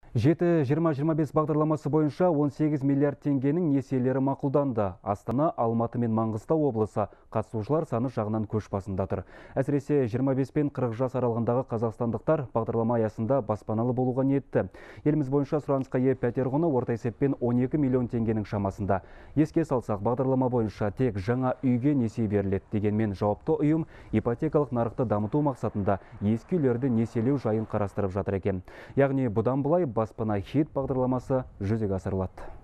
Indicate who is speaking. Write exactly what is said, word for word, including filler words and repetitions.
Speaker 1: жеті жиырма жиырма бес бағдарламасы бойынша он сегіз миллиард теңгенің несиелері мақұлданды. Астана, Алматы мен Маңғыстау облысы қатысушылар саны жағынан көш басында тұр. Әсіресе жиырма бес пен қырық жас аралығындағы қазақстандықтар бағдарлама аясында баспаналы болуға ниетті. Еліміз бойынша сұранысқа ие пәтер құны орта есеппен он екі миллион теңгенің шамасында. Еске салсақ, бағдарлама бойынша тек жаңа үйге несие беріледі. Дегенмен жауапты ұйым ипотекалық нарықты дамыту мақсатында ескі үйлерді несиелеу жайын қарастырып жатыр екен. Яғни бұдан былай баспана хит бағдарламасы жүзеге асырылады.